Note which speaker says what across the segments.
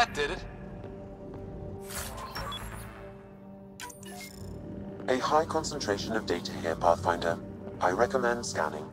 Speaker 1: That did it.
Speaker 2: A high concentration of data here, Pathfinder. I recommend scanning.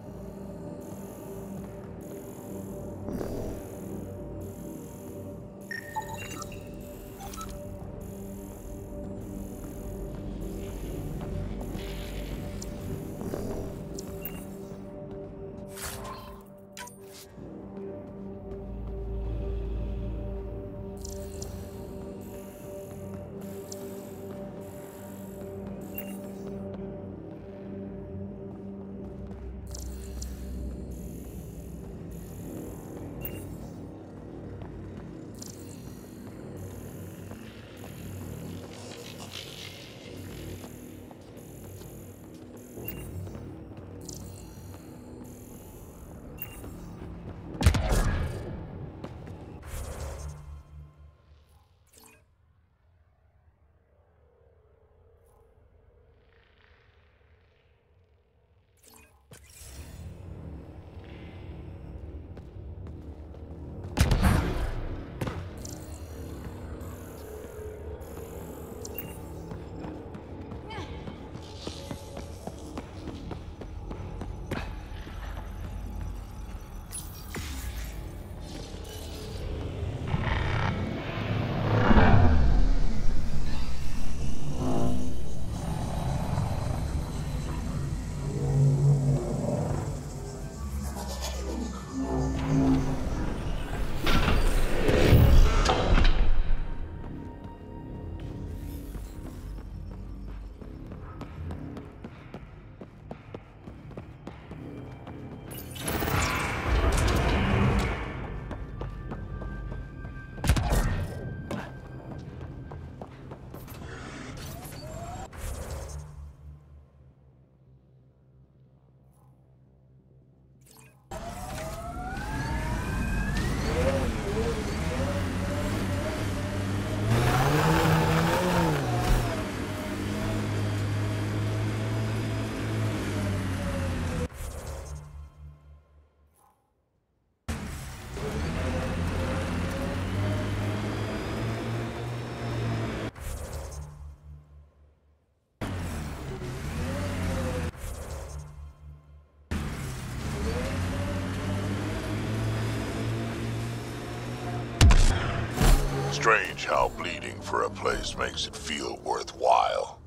Speaker 3: Strange how bleeding for a place makes it feel worthwhile.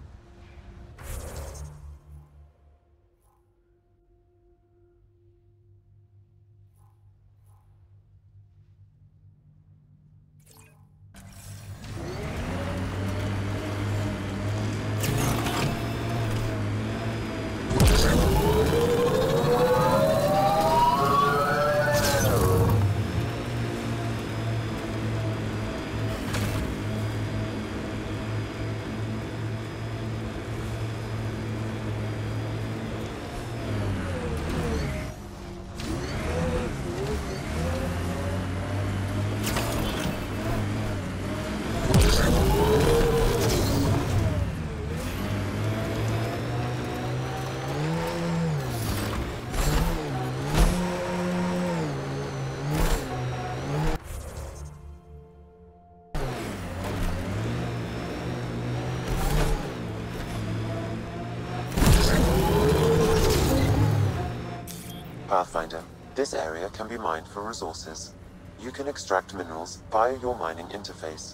Speaker 2: Pathfinder, this area can be mined for resources. You can extract minerals via your mining interface.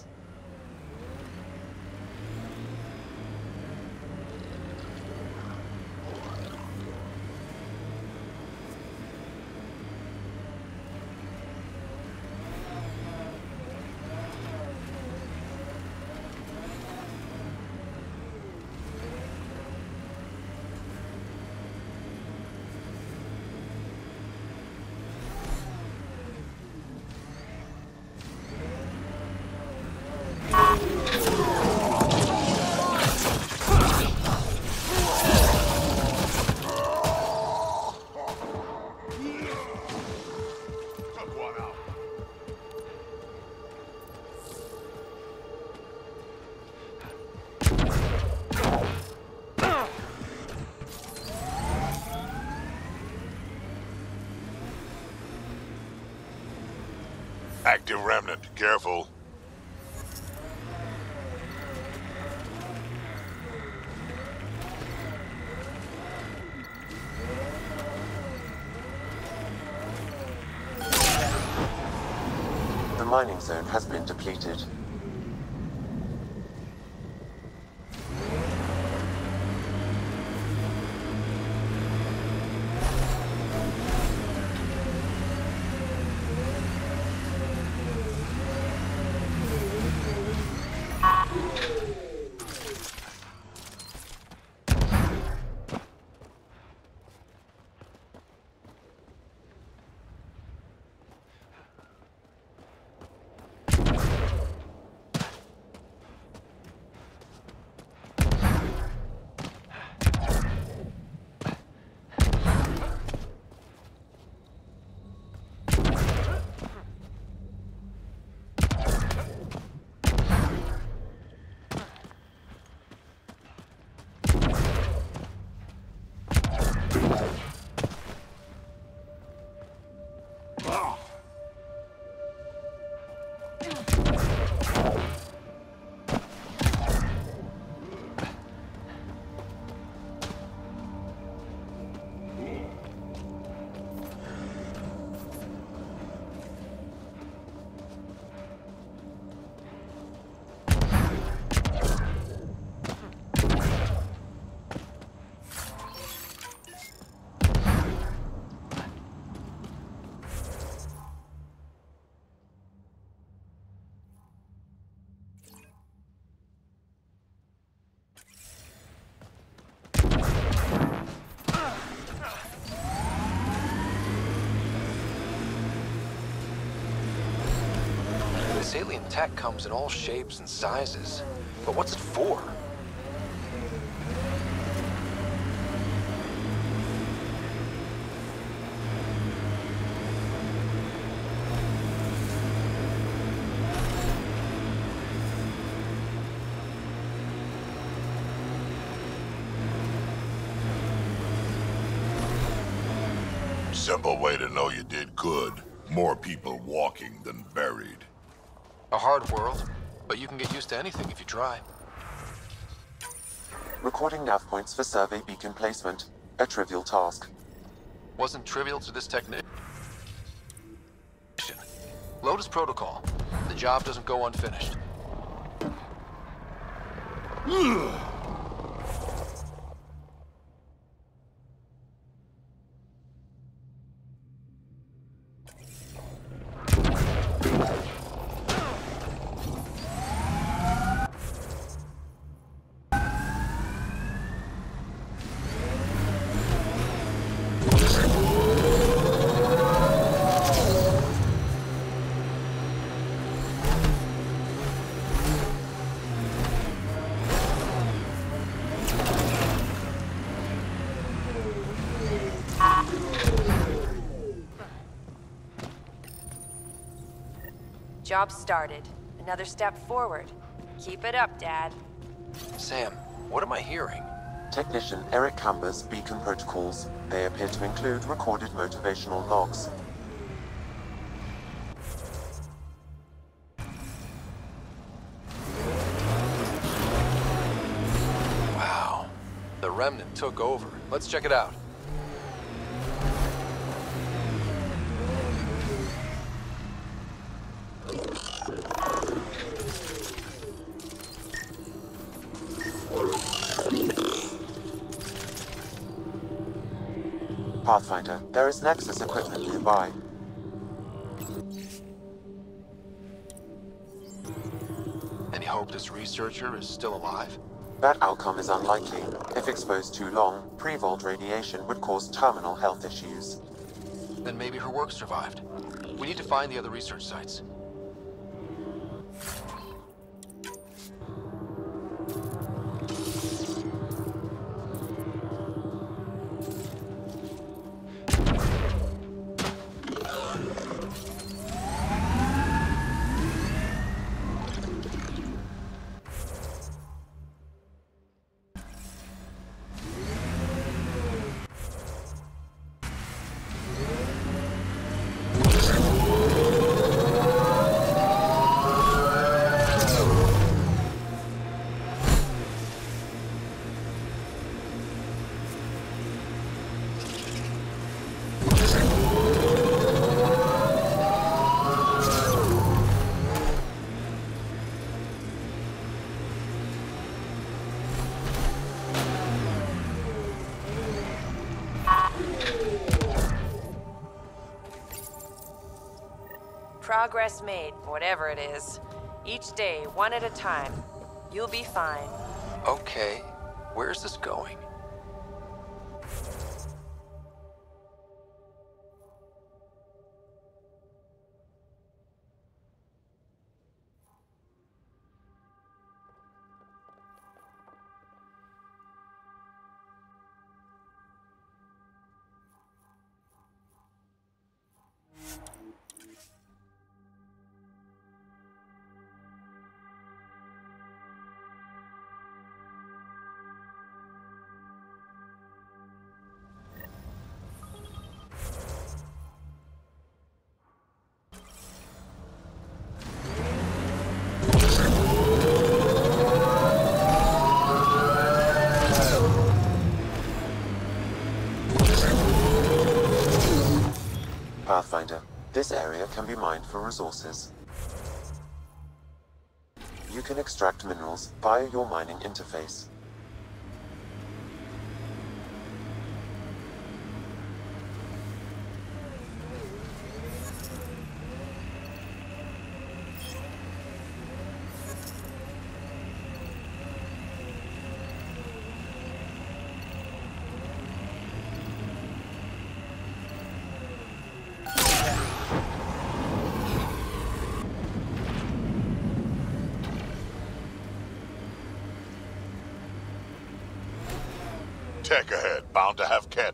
Speaker 3: Active remnant. Careful.
Speaker 2: The mining zone has been depleted.
Speaker 1: This alien tech comes in all shapes and sizes. But what's it for?
Speaker 3: Simple way to know you did good. More people walking than buried.
Speaker 1: A hard world, but you can get used to anything if you try.
Speaker 2: Recording nav points for survey beacon placement. A trivial task.
Speaker 1: Wasn't trivial to this technician. Lotus Protocol. The job doesn't go unfinished.
Speaker 4: Job started. Another step forward. Keep it up, Dad.
Speaker 1: Sam, what am I hearing?
Speaker 2: Technician Eric Camber's beacon protocols. They appear to include recorded motivational logs.
Speaker 1: Wow. The Remnant took over. Let's check it out.
Speaker 2: Pathfinder, there is Nexus equipment nearby.
Speaker 1: Any hope this researcher is still alive?
Speaker 2: That outcome is unlikely. If exposed too long, pre-vault radiation would cause terminal health issues.
Speaker 1: Then maybe her work survived. We need to find the other research sites.
Speaker 4: Progress made, whatever it is. Each day, one at a time. You'll be fine.
Speaker 1: Okay, where's this going?
Speaker 2: Pathfinder, this area can be mined for resources. You can extract minerals via your mining interface.
Speaker 3: Tech ahead, bound to have Ket.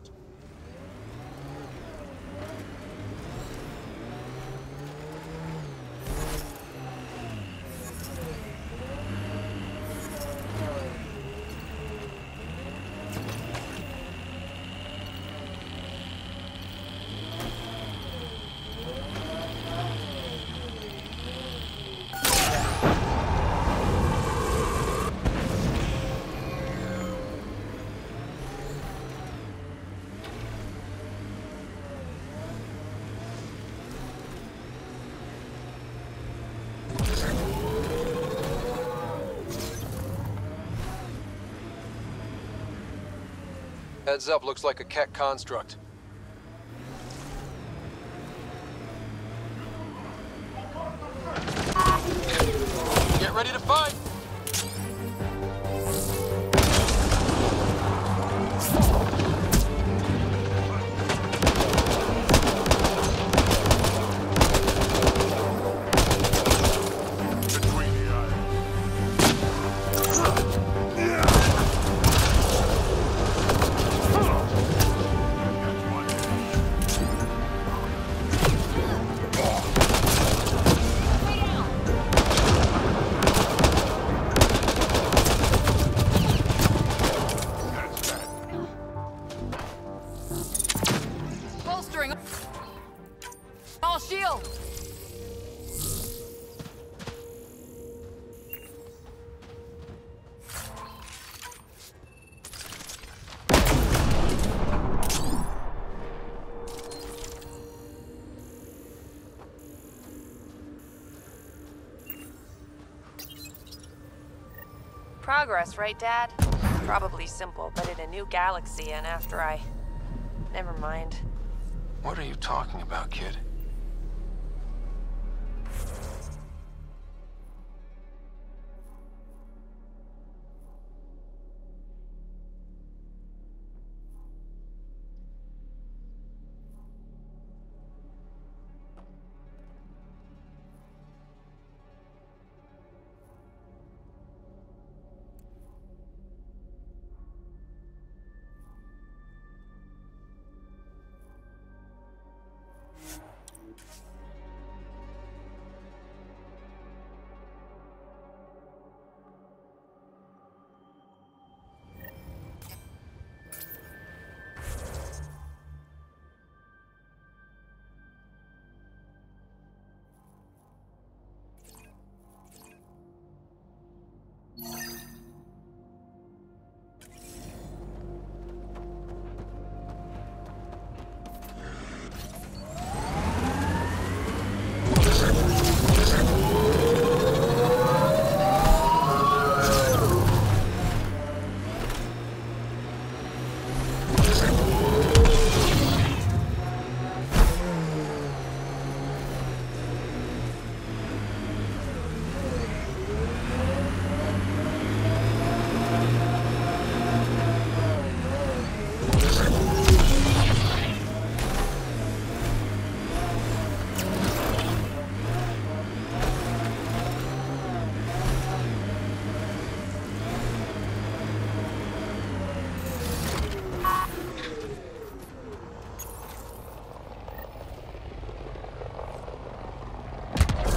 Speaker 1: Heads up, looks like a Ket construct. Get ready to fight!
Speaker 4: Bolstering all shield. Progress, right, Dad? Probably simple, but in a new galaxy, and after I... Never mind.
Speaker 1: What are you talking about, kid?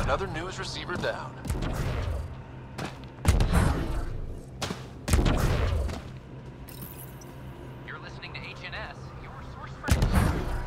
Speaker 1: Another news receiver down.
Speaker 5: You're listening to HNS, your source for...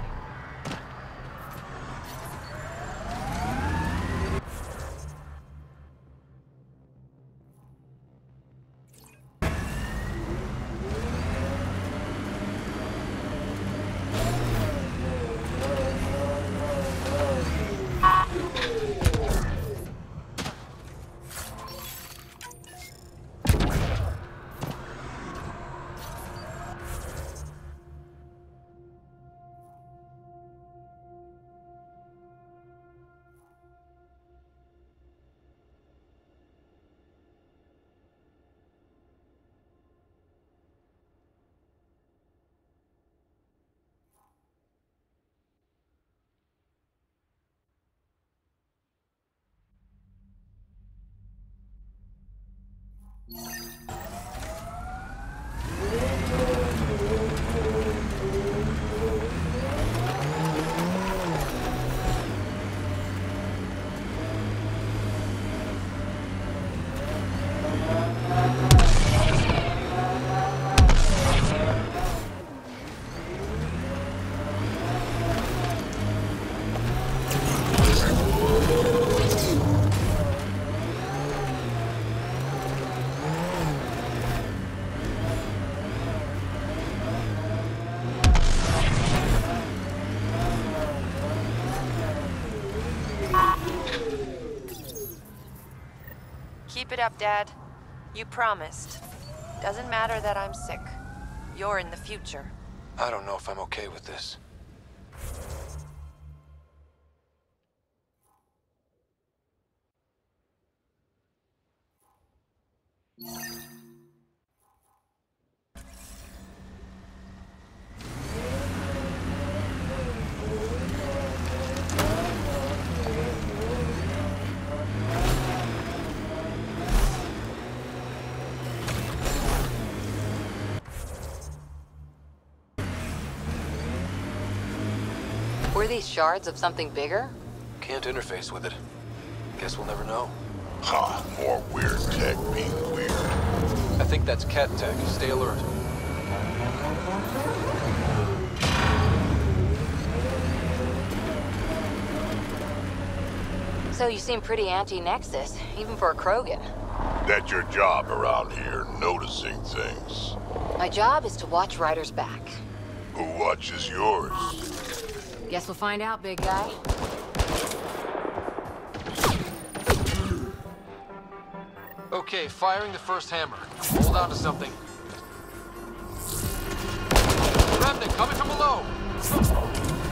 Speaker 4: Keep it up, Dad. You promised. Doesn't matter that I'm sick. You're in the future.
Speaker 1: I don't know if I'm okay with this.
Speaker 6: Were these shards of something bigger?
Speaker 1: Can't interface with it. Guess we'll never know.
Speaker 3: Ha, more weird tech being weird.
Speaker 1: I think that's cat tech. Stay alert.
Speaker 6: So you seem pretty anti-Nexus, even for a Krogan.
Speaker 3: That's your job around here, noticing things.
Speaker 6: My job is to watch Ryder's back.
Speaker 3: Who watches yours?
Speaker 6: Guess we'll find out, big guy.
Speaker 1: Okay, firing the first hammer. Hold on to something. Remnant coming from below!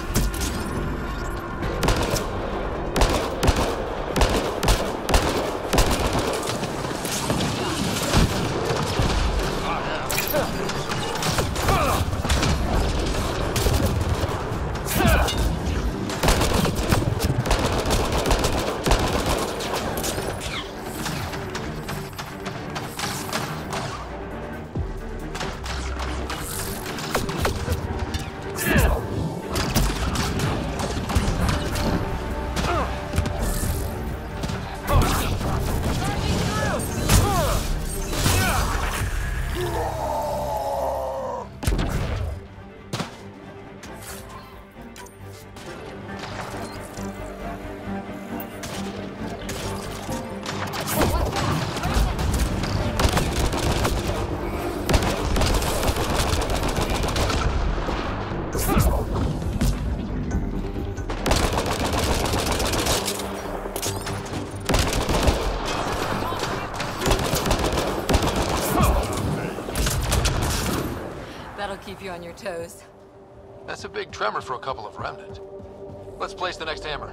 Speaker 6: That'll keep you on your toes.
Speaker 1: That's a big tremor for a couple of Remnant. Let's place the next hammer.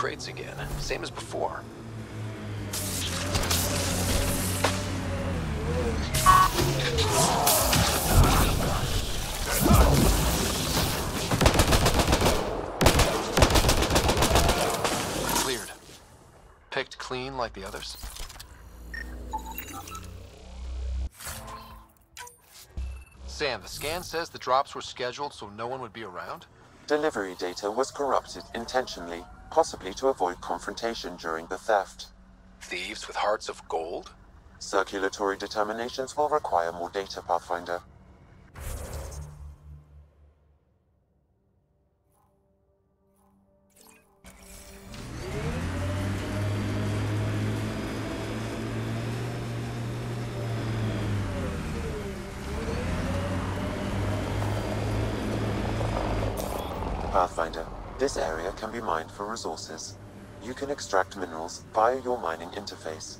Speaker 1: crates again, same as before. Cleared. Picked clean like the others. Sam, the scan says the drops were scheduled so no one would be around?
Speaker 2: Delivery data was corrupted intentionally, possibly to avoid confrontation during the theft.
Speaker 1: Thieves with hearts of gold?
Speaker 2: Circulatory determinations will require more data, Pathfinder. Pathfinder, this area can be mined for resources. You can extract minerals via your mining interface.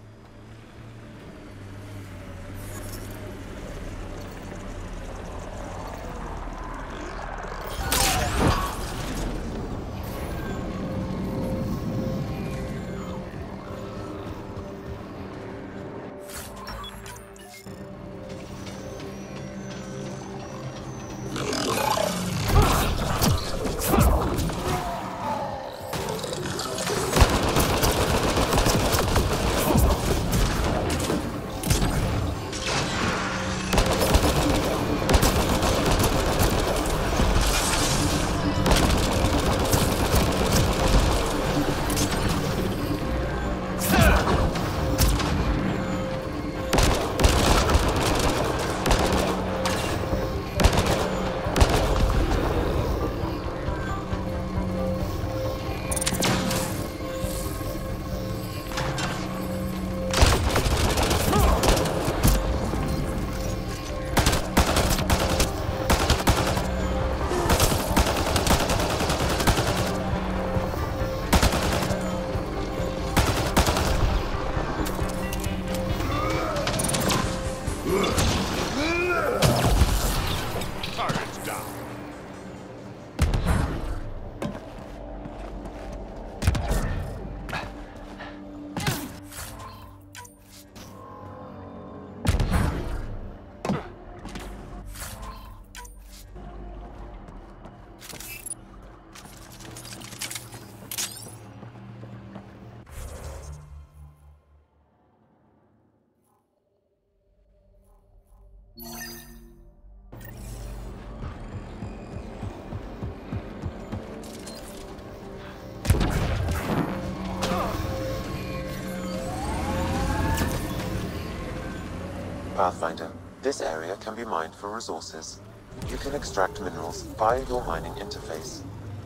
Speaker 2: Pathfinder, this area can be mined for resources. You can extract minerals via your mining interface.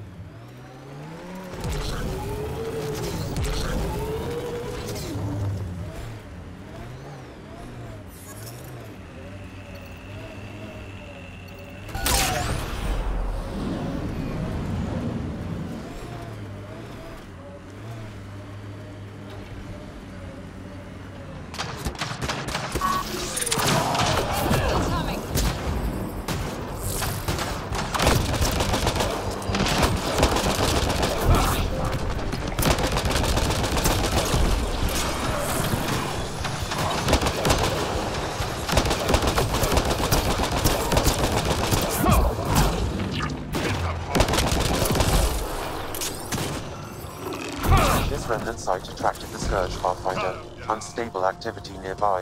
Speaker 2: Remnant site attracted the Scourge, Pathfinder. Unstable activity nearby.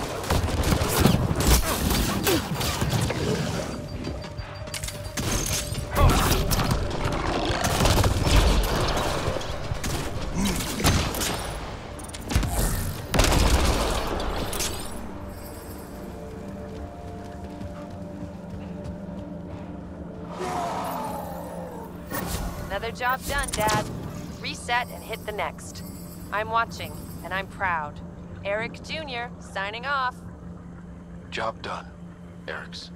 Speaker 4: Another job done, Dad. Reset and hit the next. I'm watching, and I'm proud. Eric Jr. signing off.
Speaker 1: Job done. Eric's.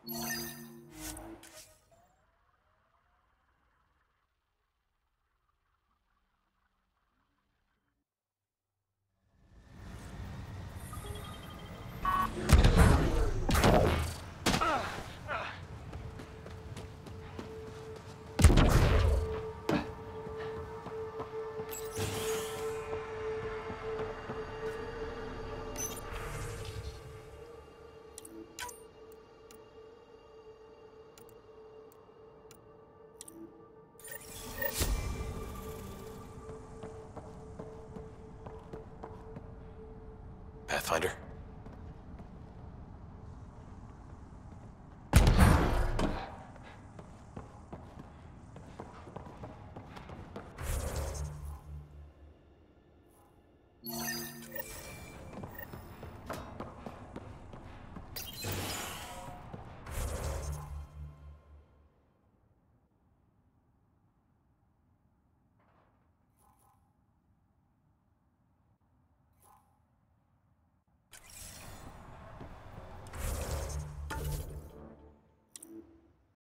Speaker 1: Pathfinder?